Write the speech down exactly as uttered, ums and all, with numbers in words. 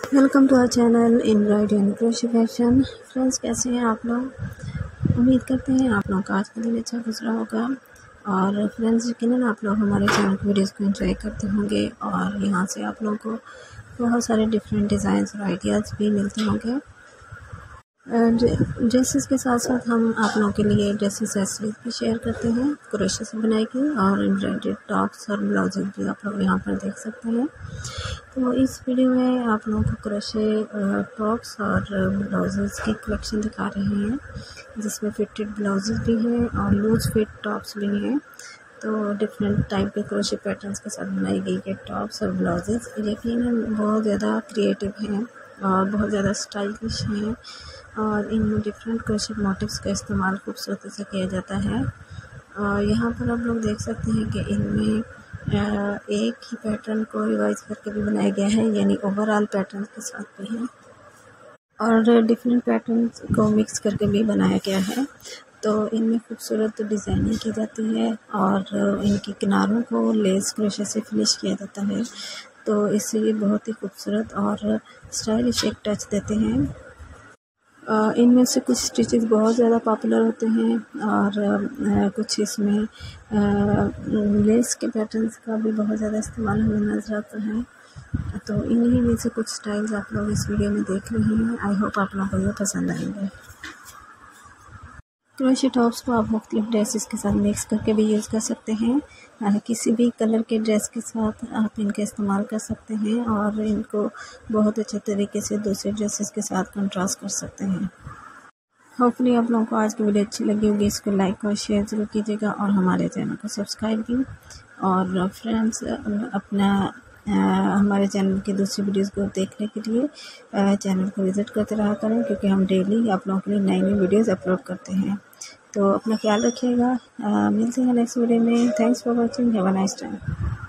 Welcome to our channel embroidery and crochet fashion. Friends, कैसे हैं आप लोग? उम्मीद करते हैं आप लोगों का आज का दिन अच्छा गुजरा होगा। और फ्रेंड्स, यकीनन आप लोग हमारे चैनल की वीडियोस को एंजॉय करते होंगे और यहाँ से आप लोगों को बहुत सारे डिफरेंट डिज़ाइंस और आइडियाज़ भी मिलते होंगे। ड्रेसेस के साथ साथ हम आप लोगों के लिए ड्रेस एक्सेसरीज भी शेयर करते हैं, क्रोशे से बनाई गई और एम्ब्रॉयडरी टॉप्स और ब्लाउजेज भी आप लोग यहाँ पर देख सकते हैं। तो इस वीडियो में आप लोगों को क्रोशे टॉप्स और ब्लाउजेस की कलेक्शन दिखा रहे हैं, जिसमें फिटेड ब्लाउजेस भी हैं और लूज फिट टॉप्स भी हैं। तो डिफरेंट टाइप के क्रोशे पैटर्न्स के साथ बनाई गई ये टॉप्स और ब्लाउजेस यकीनन बहुत ज़्यादा क्रिएटिव हैं और बहुत ज़्यादा स्टाइलिश हैं और इनमें डिफरेंट क्रोशे मोटिव्स का इस्तेमाल खूबसूरती से किया जाता है। और यहाँ पर आप लोग देख सकते हैं कि इनमें एक ही पैटर्न को रिवाइज करके भी बनाया गया है, यानी ओवरऑल पैटर्न के साथ भी है और डिफरेंट पैटर्न्स को मिक्स करके भी बनाया गया है। तो इनमें खूबसूरत डिज़ाइनिंग की जाती है और इनके किनारों को लेस क्रोशे से फिनिश किया जाता है, तो इससे ये बहुत ही खूबसूरत और स्टाइलिश एक टच देते हैं। इनमें से कुछ स्टिचेस बहुत ज़्यादा पॉपुलर होते हैं और कुछ इसमें लेस के पैटर्न्स का भी बहुत ज़्यादा इस्तेमाल हमें नज़र आता है। तो इन्हीं में से कुछ स्टाइल्स आप लोग इस वीडियो में देख रहे हैं। आई होप आप लोगों को ये पसंद आएंगे। क्रोशे टॉप्स को आप मुख्तलिफ ड्रेसेस के साथ मिक्स करके भी यूज़ कर सकते हैं। किसी भी कलर के ड्रेस के साथ आप इनका इस्तेमाल कर सकते हैं और इनको बहुत अच्छे तरीके से दूसरे ड्रेसेस के साथ कंट्रास्ट कर सकते हैं। होपफुली आप लोगों को आज की वीडियो अच्छी लगी होगी। इसको लाइक और शेयर ज़रूर कीजिएगा और हमारे चैनल को सब्सक्राइब भी। और फ्रेंड्स, अपना आ, हमारे चैनल की दूसरी वीडियोस को देखने के लिए आ, चैनल को विज़िट करते रहा करें, क्योंकि हम डेली आप लोगों के लिए नई नई वीडियोस अपलोड करते हैं। तो अपना ख्याल रखिएगा। मिलते हैं नेक्स्ट वीडियो में। Thanks for watching. Have a nice time.